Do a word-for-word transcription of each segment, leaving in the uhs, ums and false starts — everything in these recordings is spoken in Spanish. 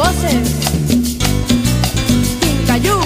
voces, Quincayú.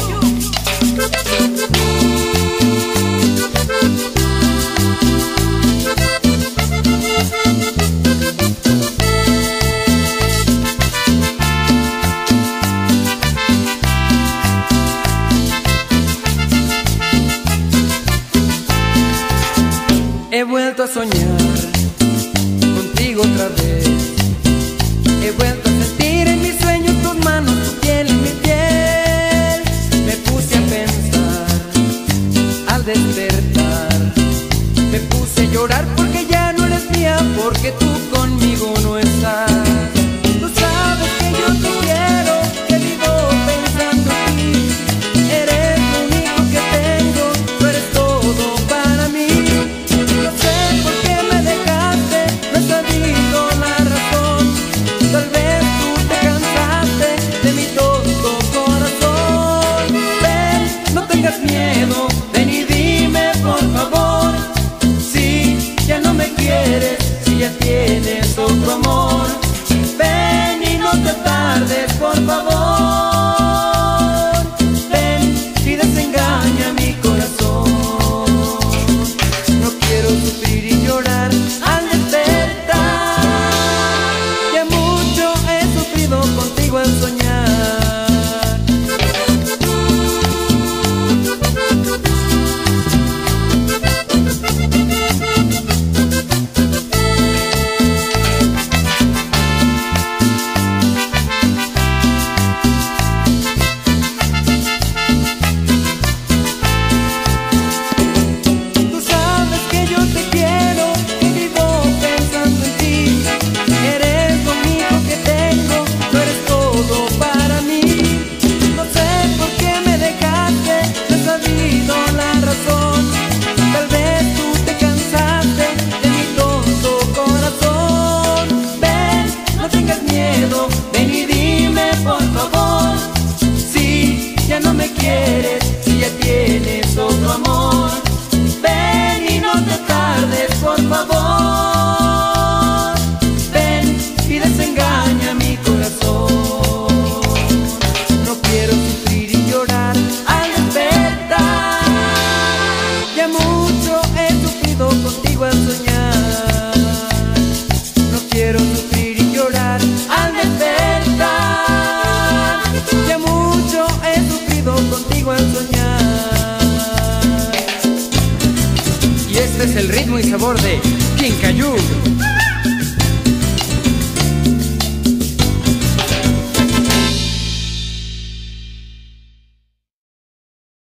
He vuelto a soñar contigo otra vez. He vuelto a sentir en mis sueños tus manos, tu piel en mi piel. Me puse a pensar al despertar. Me puse a llorar porque ya no eres mía, porque tú conmigo no estás. Tú sabes que yo te quiero, que vivo pensando en ti. Eres lo único que tengo, tú eres todo para mí. No sé por qué me dejaste, no he sabido la razón. Tal vez tú te cansaste de mi tonto corazón. Ven, no tengas miedo, ven y dime por favor si ya no me quieres, si ya tienes otro amor. Ven y no te tardes, por favor. Ven y desengaña mi corazón. No quiero sufrir y llorar al despertar. Ya mucho he sufrido contigo al soñar. Tú sabes que yo te quiero, que vivo pensando en ti. Eres lo único que tengo, tú eres todo para mí. No sé por qué me dejaste, no he sabido la razón. Tal vez tú te cansaste de mi tonto corazón. Ven, no tengas miedo, ven y dime por favor si ya no me quieres, si ya tienes otro amor. Ven y no te tardes, por favor. Ven y desengaña mi corazón. No quiero sufrir y llorar al despertar. Ya mucho he sufrido contigo al soñar. No quiero sufrir y llorar al despertar. Ya mucho he sufrido contigo al soñar. Y este es el ritmo y sabor de Quincayú.